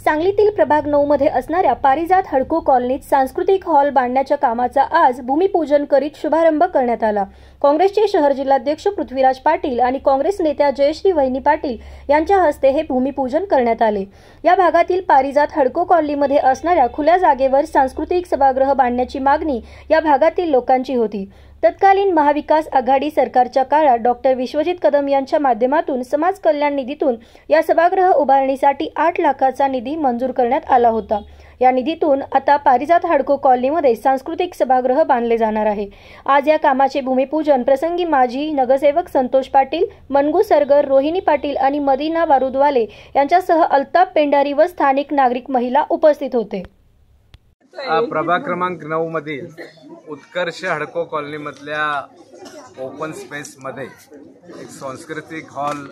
सांगलीतील प्रभाग 9 मध्ये असणाऱ्या पारिजात हडको कॉलनीत सांस्कृतिक हॉल बांधण्याच्या कामाचा आज भूमिपूजन करीत शुभारंभ करण्यात आला। काँग्रेसचे शहर जिल्हाध्यक्ष पृथ्वीराज पाटील आणि काँग्रेस नेत्या जयश्री वहिनी पाटील यांच्या हस्ते हे भूमिपूजन करण्यात आले। या भागातील पारिजात हडको कॉलनीमध्ये असणाऱ्या खुल्या जागेवर सांस्कृतिक सभागृह बांधण्याची मागणी या भागातील लोकांची होती। तत्कालीन महाविकास आघाडी सरकारच्या काळात डॉक्टर विश्वजित कदम यांच्या माध्यमातून समाज कल्याण निधीतून या सभागृह उभारणीसाठी 8 लाखाचा निधी मंजूर करण्यात आला होता। या निधीतून आता पारिजात हडको कॉलनीमध्ये सांस्कृतिक सभागृह बांधले जाणार आहे। आज या कामाचे भूमिपूजन प्रसंगी माजी नगरसेवक संतोष पाटील, मनगू सरगर, रोहिणी पाटील आणि मदीना बारूदवाले यांच्यासह अल्ताफ पेंढारी व स्थानिक नागरिक महिला उपस्थित होते। प्रभाग क्रमांक 9 मधील उत्कर्ष हडको कॉलनी मधल्या ओपन स्पेस मध्ये एक सांस्कृतिक हॉल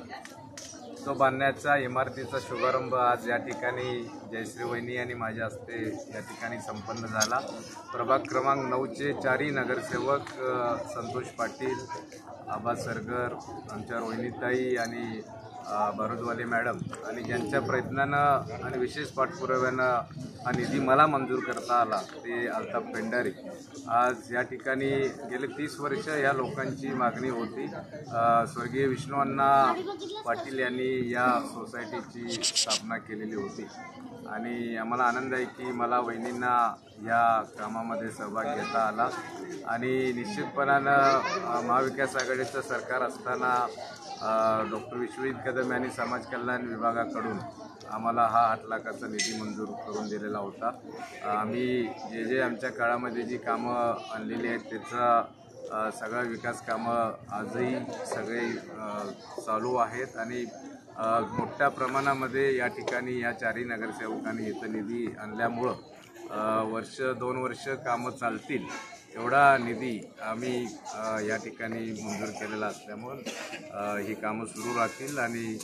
जो बांधण्याचा इमारतीचा शुभारंभ आज या ठिकाणी जयश्री वहिनी आणि माझ्या हस्ते या ठिकाणी संपन्न झाला। प्रभाग क्रमांक 9 चे 4 नगरसेवक संतोष पाटील, आबा सरगर, आमच्या रोहिणीताई आणि बारूदवाले मॅडम आणि ज्यांच्या प्रयत्नानं आणि विशेष पाठपुराव्यानं हा निधी मला मंजूर करता आला ते अल्ताफ पेंढारी। आज या ठिकाणी गेले 30 वर्ष या लोकांची मागणी होती। स्वर्गीय विष्णुअण्णा पाटील यांनी या सोसायटीची स्थापना केलेली होती आणि आम्हाला आनंद आहे की मला वहिनींना या कामामध्ये सहभाग घेता आला आणि निश्चितपणानं महाविकास आघाडीचं सरकार असताना डॉक्टर विश्वजित कदम यांनी समाज कल्याण विभागाकडून आम्हाला हा 8 लाखाचा निधी मंजूर करून दिलेला होता। आम्ही जे आमच्या काळामध्ये जी कामं आणलेली आहेत त्याचा सगळा विकास कामं आजही सगळे चालू आहेत आणि मोठ्या प्रमाणामध्ये या ठिकाणी या 4 नगरसेवकांनी इथं निधी आणल्यामुळं वर्ष 2 वर्ष कामं चालतील एवढा निधी आम्ही या ठिकाणी मंजूर केलेला असल्यामुळं ही कामं सुरू राहतील आणि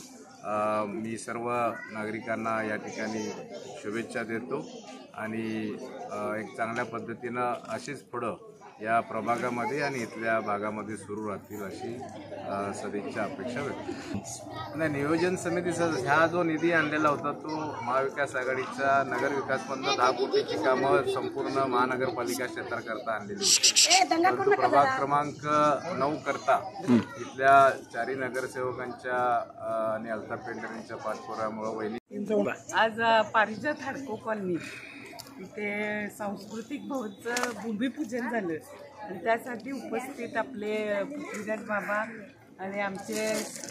मी सर्व नागरिकांना या ठिकाणी शुभेच्छा देतो आणि एक चांगल्या पद्धतीनं अशीच पुढं या प्रभागामध्ये आणि इथल्या भागामध्ये सुरू राहतील अशी सदिच्छा अपेक्षा व्यक्त। नियोजन समितीचा हा जो निधी आणलेला होता तो महाविकास आघाडीच्या नगर विकासमधून 10 कोटीची कामं संपूर्ण महानगरपालिका क्षेत्राकरता आणलेली होती, परंतु प्रभाग क्रमांक 9 करता इथल्या 4 नगरसेवकांच्या आणि अल्ताफ पेंढारींच्या पाठपुराव्यामुळे वहिनी आज पारिजात हडको कॉलनी इथे सांस्कृतिक भवनचं भूमिपूजन झालं आणि त्यासाठी उपस्थित आपले पृथ्वीराज बाबा आणि आमचे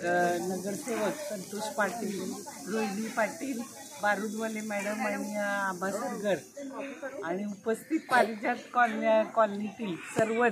नगरसेवक संतोष पाटील, रोहिणी पाटील, बारूदवाले मॅडम आणि आबा सरगर आणि उपस्थित पारिजात कॉलनीतील सर्वच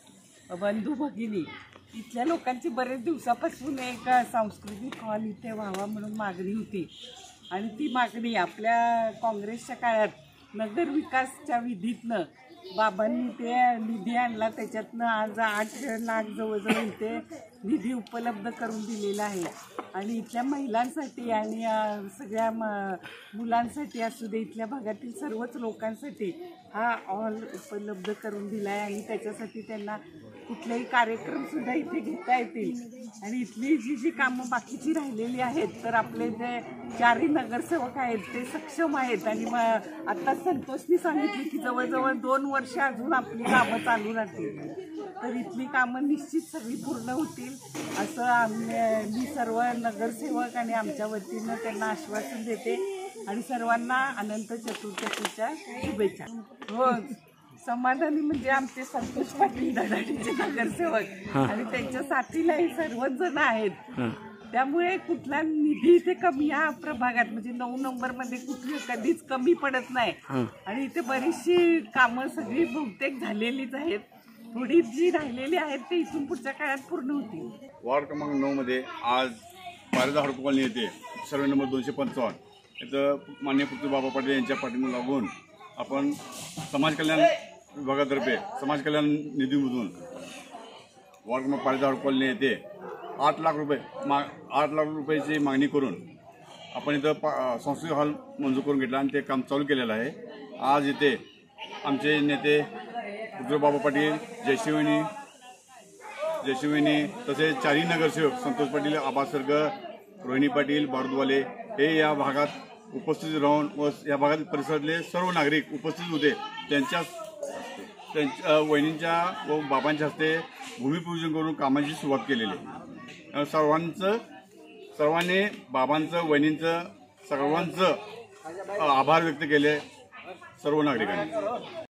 बंधू भगिनी इथल्या लोकांची बरेच दिवसापासून एक सांस्कृतिक हॉल इथे व्हावा म्हणून मागणी होती आणि ती मागणी आपल्या काँग्रेसच्या काळात नगर विकासच्या विधीतनं बाबांनी ते निधी आणला, त्याच्यातनं आज 8 लाख जवळजवळ इथे निधी उपलब्ध करून दिलेला आहे आणि इथल्या महिलांसाठी आणि सगळ्या मुलांसाठी असू दे इथल्या भागातील सर्वच लोकांसाठी हा हॉल उपलब्ध करून दिला आहे आणि त्याच्यासाठी त्यांना कुठलेही कार्यक्रमसुद्धा इथे घेता येतील आणि इथली जी कामं बाकीची राहिलेली आहेत तर आपले जे 4 नगरसेवक आहेत ते सक्षम आहेत आणि आता संतोषनी सांगितले की जवळजवळ 2 वर्ष अजून आपली कामं चालू राहतील तर इथली कामं निश्चित सगळी पूर्ण होतील असं मी सर्व नगरसेवक आणि आमच्या वतीनं त्यांना आश्वासन देते आणि सर्वांना अनंत चतुर्दशीच्या शुभेच्छा। हो, समाधानी म्हणजे आमचे संतोष पाटील धडाडीचे नगरसेवक आणि त्यांच्या साथीला हे सर्वच जण आहेत, त्यामुळे कुठला निधी इथे कमी या प्रभागात म्हणजे 9 नंबरमध्ये कुठली कधीच कमी पडत नाही आणि इथे बरीचशी कामं सगळी बहुतेक झालेलीच आहेत, थोडी जी राहिलेली आहेत ते इथून पुढच्या काळात पूर्ण होतील। वार्ड क्रमांक 9 मध्ये आज पारिजात हडको कॉलनी येथे सर्वे नंबर 255 इथं माननीय पृथ्वी बाबा पाटील यांच्या पाठीमागे लागून आपण समाज कल्याण विभागातर्फे समाज कल्याण निधीमधून वार्ड क्रमांक पारिजात हडको कॉलनी येथे 8 लाख रुपयाची मागणी करून आपण इथं सांस्कृतिक हॉल मंजूर करून घेतला आणि ते काम चालू केलेलं आहे। आज इथे आमचे नेते पृथ्वी बाबा पाटील, जयश्री वहिनी तसेच 4 नगरसेवक संतोष पाटील, आबा सरगर, रोहिणी पाटील, बारूदवाले हे या भागात उपस्थित राहून व या भागातील परिसरातले सर्व नागरिक उपस्थित होते. त्यांच्या वहिनींच्या व बाबांच्या हस्ते भूमिपूजन करून कामाची सुरुवात केलेली. सर्वांनी बाबांचं वहिनींचं सर्वांचं आभार व्यक्त केले सर्व नागरिकांनी.